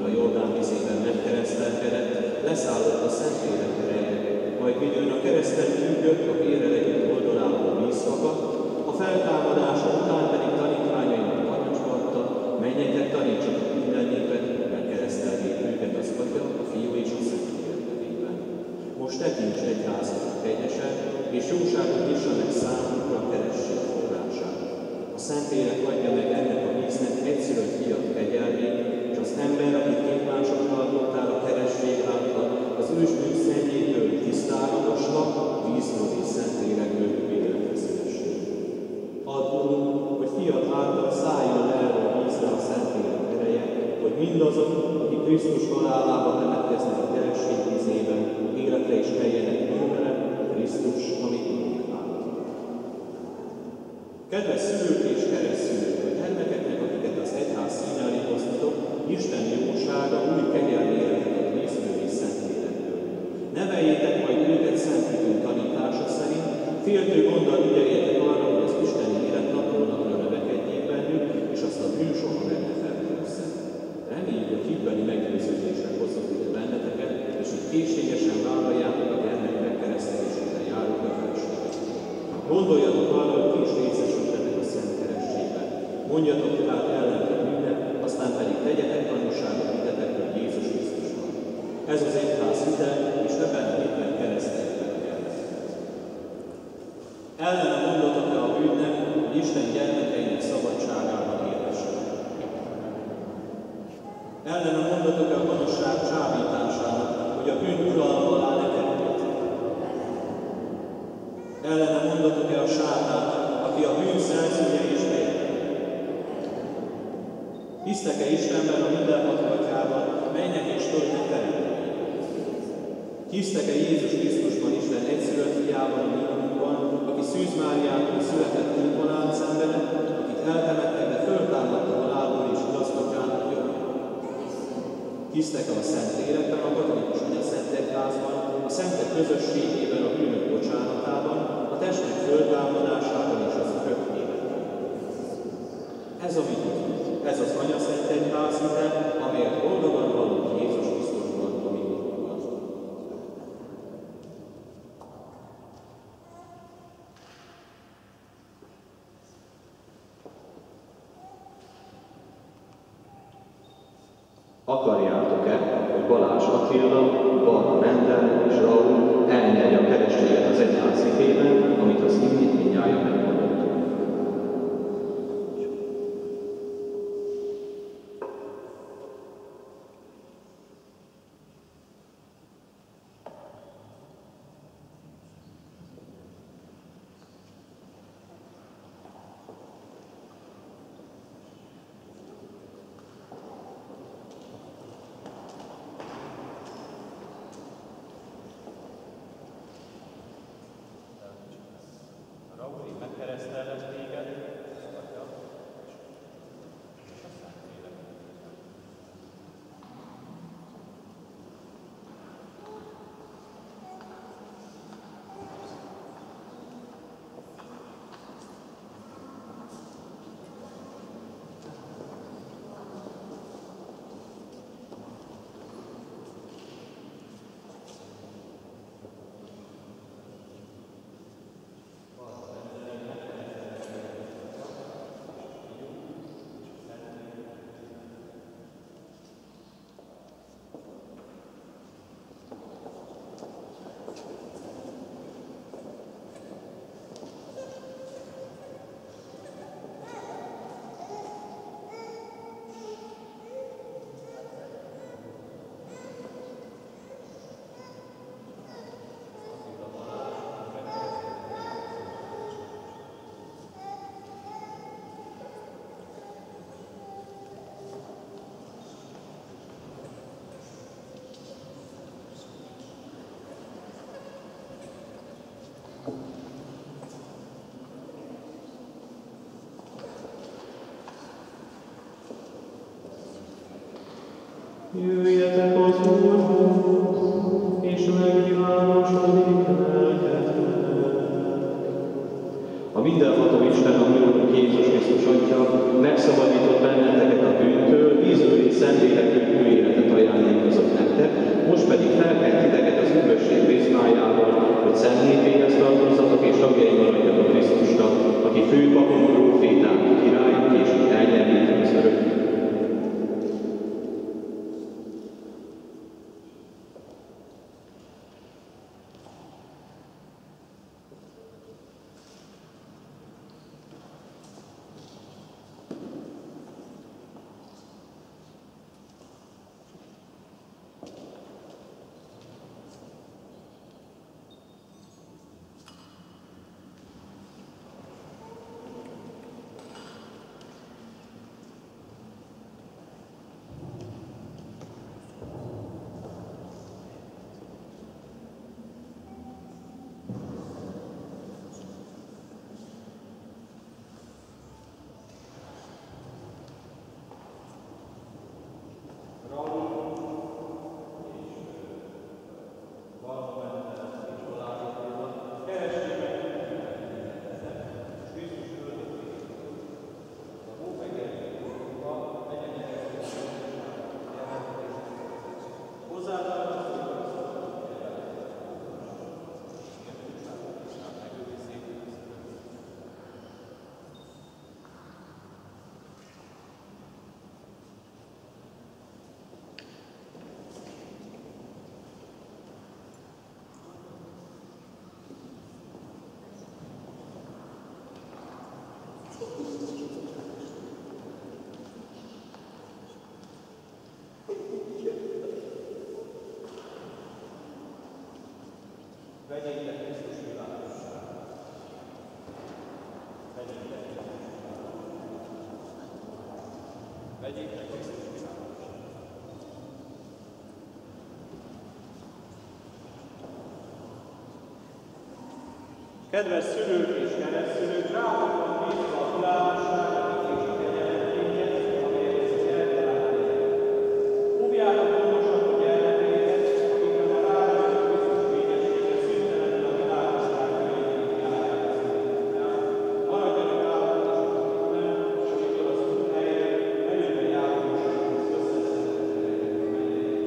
a Jordán vizében megkeresztelkedett, leszállott a Szentlélek ereje, majd midőn a kereszten függött, a vérrel együtt oldalából víz fakadt, a feltámadása után pedig tanítványainak parancsba adta, menjetek, tanítsatok minden népet, megkereszteljék őket az Atya, a Fiú és a Szentlélek nevében. Most tekints egyházatok kegyesen, és jóságot nyissa meg számunkra, keresség forrását. A Szentlélek adja meg ennek a víznek egyszülött fiat kegyelmét, és az ember, akit képmásokra alkottál a keresség által, az ősbűn szennyétől tisztálagosva, vízből és Szentlélekből életre szülessék. Add, Urunk, hogy fiat által szálljon le erre a vízre a Szentlélek ereje, hogy mindazok, akik Krisztus halálába temetkeznek a keresség vízében, életre is keljenek nővele, Krisztus, ami Urunk által. Kedves szülők és keresztszülők, a gyermekeknek, akiket az egyház szín elé hoztatok, Isten jósága új kegyelmi életet ad vízből és Szentlélekből. Neveljétek majd őket Szentlélek tanítása szerint, féltő gonddal ügyeljetek arra, hogy az isteni élet napról napra növekedjék bennük, és azt a bűn soha meg ne feltűnözze. Reméljük, hogy hitbeli meggyőződésre hozott ide benneteket, és hogy készségesen vállaljátok a gyermek megkeresztelésére járó kötelességet. Gondoljatok arra, hogy ti is részesültetek a szent kerességben. Mondjatok tehát ellent a bűnnek, aztán pedig tegyetek tanúságot hitetekről Jézus Krisztusban. Ez az egyház hite, és ebben a hitben kereszteljétek el. Ellene mondatok-e a bűnnek, hogy Isten gyermekeinek szabadságában élhessenek? Ellene mondatok-e a gonoszság csábításának, hogy a bűn uralma alá ne kerüljetek? Ellene mondatok-e a sátánnak, aki a bűn szerzője és félre? Hisztek-e Istenben, a mindenható Atyában, mennek és földnek teremtőjében? Hisztek-e Jézus Krisztusban, Isten egyszülött fiában, a mi Urunkban, aki Szűz Máriától született imponán szenvedett, akit eltemettek, de föltámadt a halálból és igazgatjának jobbján? Hisztek-e a Szentlélekben, a katolikus Anyaszent Egyházban, a szentek közösségében, a bűnök bocsánatában, a testnek föltámadásában és az örök életben? Ez a mi hitünk, ez az Anyaszent Egyház hite, amelyet boldogan vallunk Jézus Krisztusban, a mi Urunkban. Akarjátok-e, hogy Balázs Attila, Barna Mendel és Raúl elnyelje a kerességet az egyház hitében, amit az imént mindnyájan megmondottuk? Jöjjetek az Úrhoz, és megvilágosodik lelketek. A mindenható Isten, a mi Urunk Jézus Krisztus Atya, megszabadított benneteket a bűntől, vízből és Szentlélekből új életet Vegyétek Krisztus világosságát. Vegyétek Krisztus világosságát. Vegyétek Krisztus világosságát. Kedves szülők és keresztszülők, rátok van bízva a világosságot és a kegyelmet, amelyet az eltalálni lehet. Óvjátok gondosan a gyermekeiket, akiknek a ráadott Krisztus fényessége szüntelenül a világosság végig járják az életükkel. Maradjanak állatosak velem, és amikor az út helyre, előre járósághoz összeszedett menjenek.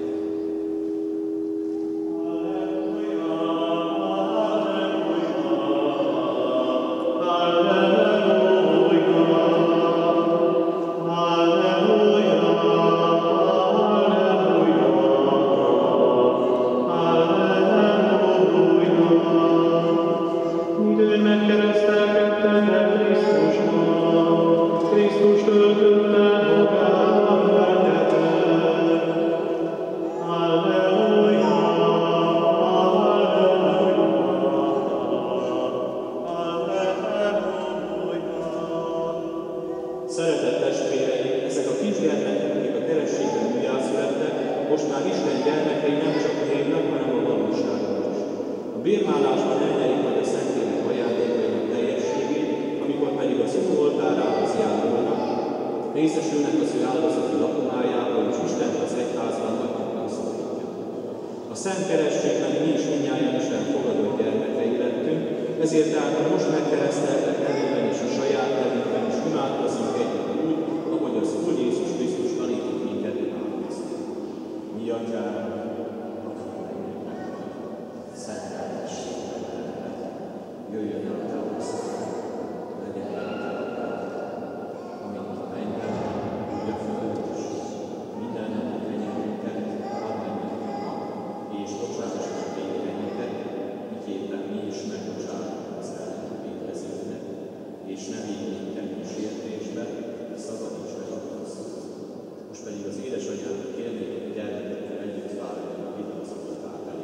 Szeretett testvéreim, ezek a kisgyermekek, akik a kerességben újjászülettek, most már Isten gyermekei nem csak névnek, hanem a valóságban is. A bérmálásban elnyerik majd a Szentlélek ajándékainak teljességét, amikor pedig az Úr oltárához járulnak, részesülnek az ő áldozati lakomájában, és Isten az egyházban nagyobbra szólítja. A szent kerességben mi is mindnyájan Isten fogadott gyermekei lettünk, ezért tehát most megkereszteltek nevében és a saját nevünkben is imádkozzunk együtt úgy, ahogy az Úr Jézus Krisztus tanított minket imádkozni. Mi Atyánk, szenteltessék meg, jöjjön el a te országod, legyen el a te akaratod, amint a mennyben, úgy a földön is. Minden napi kenyerünket add meg nekünk ma, és bocsáss meg vétkeinket, miképpen mi is megbocsátunk az ellenünk vétkezőknek, és ne vigy minket kísértésbe, szabadíts meg a rossztól. Most pedig az édesanyámat kérnék, hogy gyermekekkel együtt várjon a vidézoltál elé.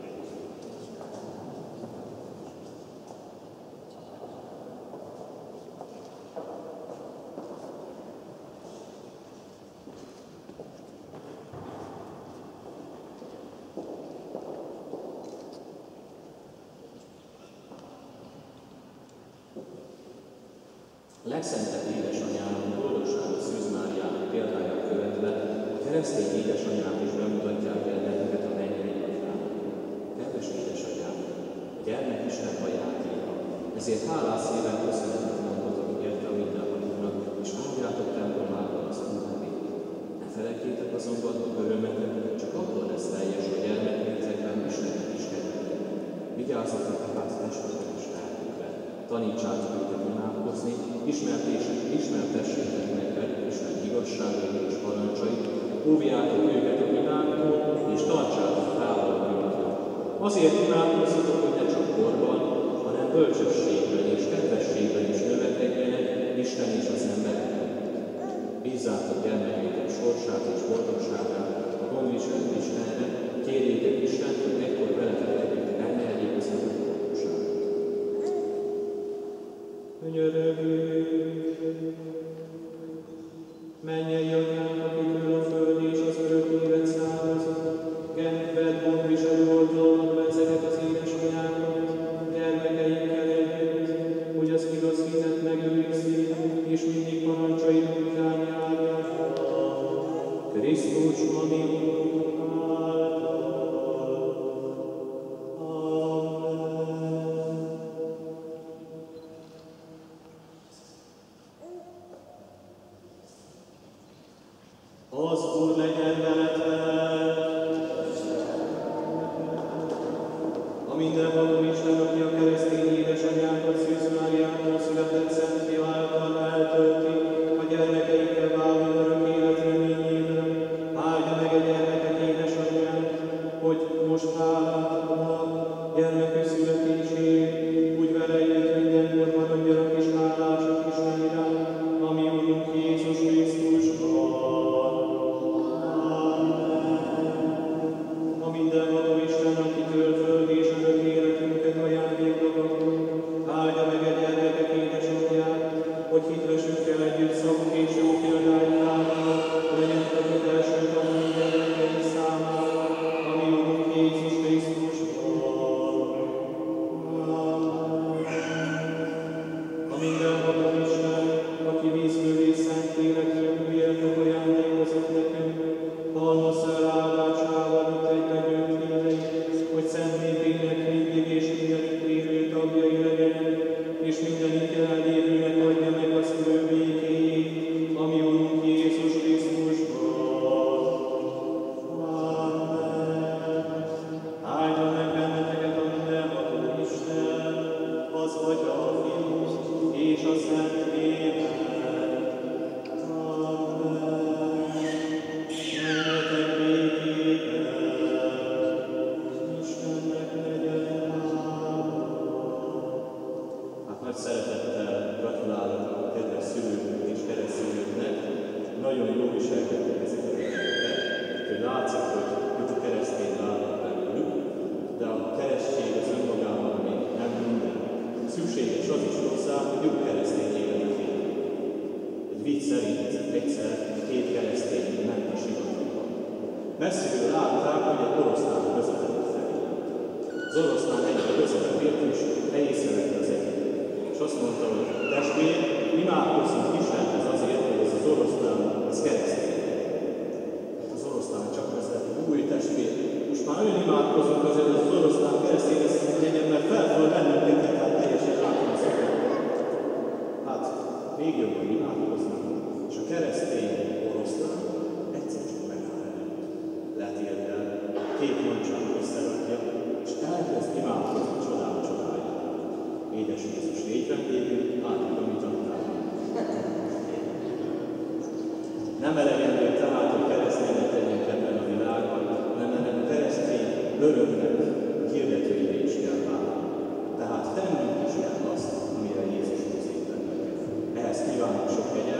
A legszentebb édesanyának, boldogságos Szűz Máriának példáját követve a keresztény édesanyák is bemutatják gyermekeket a mennyei atyának. Kedves édesanyám, a gyermek Isten ajándéka, ezért hálás szíven köszönetet mondhatok érte a mindenhatónak, és áldjátok templomában az Úr nevét. Ne felejtjétek azonban, hogy örömetek csak akkor lesz teljes, a gyermeknézekben Istenet is kedvelik. Vigyázzatok tehát testvétek és lelkükre, tanítsátok őket imádkozni, ismertessétek meg velük Isten igazságait és parancsait, óvjátok őket a világtól, és tartsátok távol őktől. Azért imádkozzatok, hogy ne csak korban, hanem bölcsességben és kedvességben is növekedjenek Isten és az emberek. Mennyei Atyánk, akitől a föld és az örök élet származik, vedd gondviselő oltalomba ezeket az édesanyákat, gyermekeinkkel együtt, hogy az igaz hitet megőrizzék, és mindig parancsait után járják. Krisztus, ami Urunk által. Amen. Az Úr legyen veletek! A mindenvaló Isten, aki a keresztény édesanyánkat Szűz Máriától született Szent Fia által eltölti, a gyermekeikkel váló örök élet reményében, áldja meg a gyermekek édesanyját, hogy most hálát adnak gyermekük születéséért, úgy vele együtt mindenkor maradjanak és hálásak Isten iránt, ami Urunk Jézus Krisztusban. A mindenható Isten, akitől föld és örök életünket ajándékba kapunk, áldja meg a gyermekek édesapját, hogy hitvesükkel együtt szavuk és jó példájával legyen a hit első tanuló gyermekei számára, ami Urunk Jézus Krisztusban. A mindenható Isten, aki vízből és szent lélekből újjeltet ajándékozott nekünk, halmozza el áldásával itt egybegyűlt híveit, hogy szent népének mindig és mindenütt élő tagjai legyenek, és mindenütt jelenlévőnek adja meg az ő békéjét, ami Urunk Jézus Krisztusban. Amen. Áldja meg benneteket a mindenható Isten, az Atya, a Fiú és a Szent Lélek. Nagy szeretettel gratulálok a kedves szülőknek és keresztszülőknek. Nagyon jól viselkedtek ezek a gyerekek, hogy látszik, hogy itt a keresztény lányok belőlük, de a keresztség az önmagában még nem minden. Szükséges az is hozzá, hogy jó keresztény életet élni. Egy vicc szerint egyszer két keresztény ment a sivatagban. Messziről látták, hogy egy oroszlán közeledik felé. Az oroszlán egyre közelebb ért, és észrevette az egyik. És azt mondta, hogy testvér, imádkozzunk Istenhez azért, hogy ez az oroszlán, ez keresztény. Az oroszlán csak közletik, új testvér, most már olyan imádkozunk azért, hogy az oroszlán keresztény ez legyen, mert felföl bennünket, tehát teljesen látom az ötlet. Hát, még jobban imádkoznak, és a keresztény oroszlán egyszer csak megáll előtt. Letérdel, két mancsát összerakja, és elkezd imádkozni csodája. Édes Jézus, légy vendégünk, látjuk, amit adtál. Nem elegendő tehát, hogy keresztények legyünk ebben a világban, hanem keresztény öröknek hirdetőivé is kell válni. Tehát tennünk is kell azt, amire Jézus hozzít bennünket. Ehhez kívánok sok kegyelmet.